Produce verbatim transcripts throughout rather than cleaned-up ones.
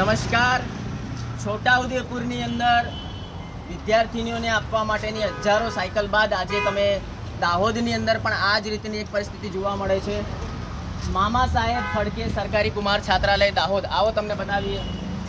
નમસ્કાર. છોટાઉદેપુરની અંદર વિદ્યાર્થીનીઓને આપવા માટેની હજારો સાયકલ બાદ આજે તમે દાહોદની અંદર પણ આ જ રીતની એક પરિસ્થિતિ જોવા મળે છે. મામા સાહેબ ફડકે સરકારી કુમાર છાત્રાલય દાહોદ, આવો તમને બતાવીએ.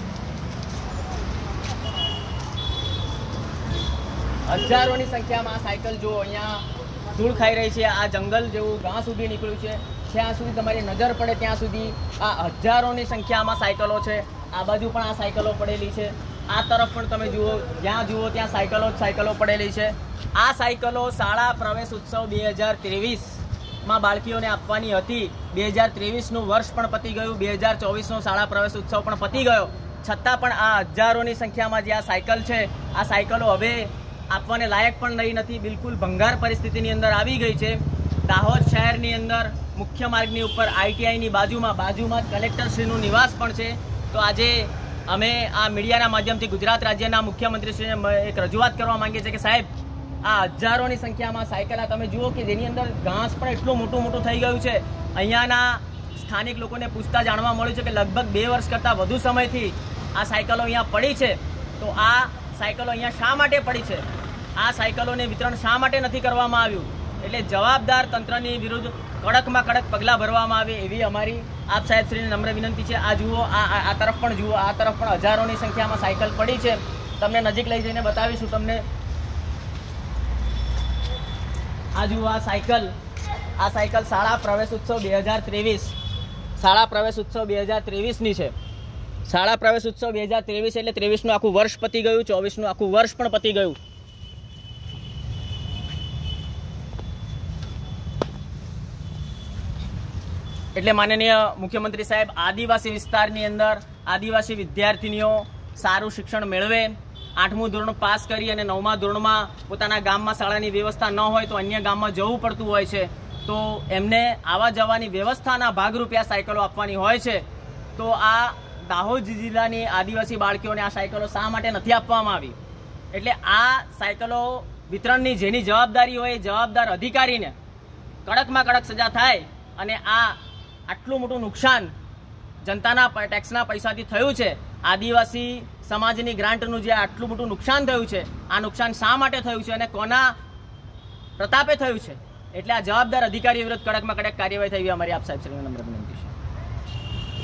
હજારોની સંખ્યામાં આ સાયકલ જુઓ, અહીંયા ધૂળ ખાઈ રહી છે. આ જંગલ જેવું ઘાસ ઉગી નીકળ્યું છે. જ્યાં સુધી તમારી નજર પડે ત્યાં સુધી આ હજારોની સંખ્યામાં સાયકલો છે. આ બાજુ પણ આ સાયકલો પડેલી છે. આ તરફ પણ તમે જુઓ, જ્યાં જુઓ ત્યાં સાયકલો જ સાયકલો પડેલી છે. આ સાયકલો શાળા પ્રવેશ ઉત્સવ બે હજાર ત્રેવીસમાં બાળકીઓને આપવાની હતી. બે હજાર ત્રેવીસનું વર્ષ પણ પતી ગયું, બે હજાર ચોવીસનો શાળા પ્રવેશ ઉત્સવ પણ પતી ગયો. છતાં પણ આ હજારોની સંખ્યામાં જે આ સાયકલ છે, આ સાયકલો હવે આપવાને લાયક પણ રહી નથી. બિલકુલ ભંગાર પરિસ્થિતિની અંદર આવી ગઈ છે. દાહોદ શહેરની અંદર મુખ્ય માર્ગની ઉપર આઈટીઆઈની બાજુમાં બાજુમાં જ કલેક્ટરશ્રીનું નિવાસ પણ છે. તો આજે અમે આ મીડિયાના માધ્યમથી ગુજરાત રાજ્યના મુખ્યમંત્રીશ્રીને એક રજૂઆત કરવા માંગીએ છીએ કે સાહેબ, આ હજારોની સંખ્યામાં સાયકલ આ તમે જુઓ કે જેની અંદર ઘાસ પણ એટલું મોટું મોટું થઈ ગયું છે. અહીંયાના સ્થાનિક લોકોને પૂછતા જાણવા મળ્યું છે કે લગભગ બે વર્ષ કરતાં વધુ સમયથી આ સાયકલો અહીંયા પડી છે. તો આ સાયકલો અહીંયા શા માટે પડી છે? આ સાયકલોને વિતરણ શા માટે નથી કરવામાં આવ્યું? એટલે જવાબદાર તંત્રની વિરુદ્ધ કડકમાં કડક પગલાં ભરવામાં આવે એવી અમારી આપ સાહેબશ્રીને નમ્ર વિનંતી છે. આ જુઓ, આ આ તરફ પણ જુઓ, આ તરફ પણ હજારોની સંખ્યામાં સાયકલ પડી છે. તમને નજીક લઈ જઈને બતાવીશું તમને. આ જુઓ, આ સાયકલ આ સાયકલ શાળા પ્રવેશ ઉત્સવ બે હજાર ત્રેવીસ શાળા પ્રવેશ ઉત્સવ બે હજાર ત્રેવીસની છે. શાળા પ્રવેશ ઉત્સવ બે હજાર ત્રેવીસ એટલે ત્રેવીસનું આખું વર્ષ પતી ગયું, ચોવીસનું આખું વર્ષ પણ પતી ગયું. એટલે માનનીય મુખ્યમંત્રી સાહેબ, આદિવાસી વિસ્તારની અંદર આદિવાસી વિદ્યાર્થીનીઓ સારું શિક્ષણ મેળવે, આઠમું ધોરણ પાસ કરી અને નવમા ધોરણમાં પોતાના ગામમાં શાળાની વ્યવસ્થા ન હોય તો અન્ય ગામમાં જવું પડતું હોય છે. તો એમને આવવા જવાની વ્યવસ્થાના ભાગરૂપે આ સાયકલો આપવાની હોય છે. તો આ દાહોદ જિલ્લાની આદિવાસી બાળકીઓને આ સાયકલો શા માટે નથી આપવામાં આવી? એટલે આ સાયકલો વિતરણની જેની જવાબદારી હોય એ જવાબદાર અધિકારીને કડકમાં કડક સજા થાય. અને આ આટલું મોટું નુકસાન જનતાના ટેક્સના પૈસાથી થયું છે, આદિવાસી સમાજની ગ્રાન્ટનું જે આટલું મોટું નુકસાન થયું છે, આ નુકસાન શા માટે થયું છે અને કોના પ્રતાપે થયું છે? એટલે આ જવાબદાર અધિકારીઓ વિરુદ્ધ કડકમાં કડક કાર્યવાહી થઈ અમારી આપ સાહેબ શ્રીને નમ્ર વિનંતી.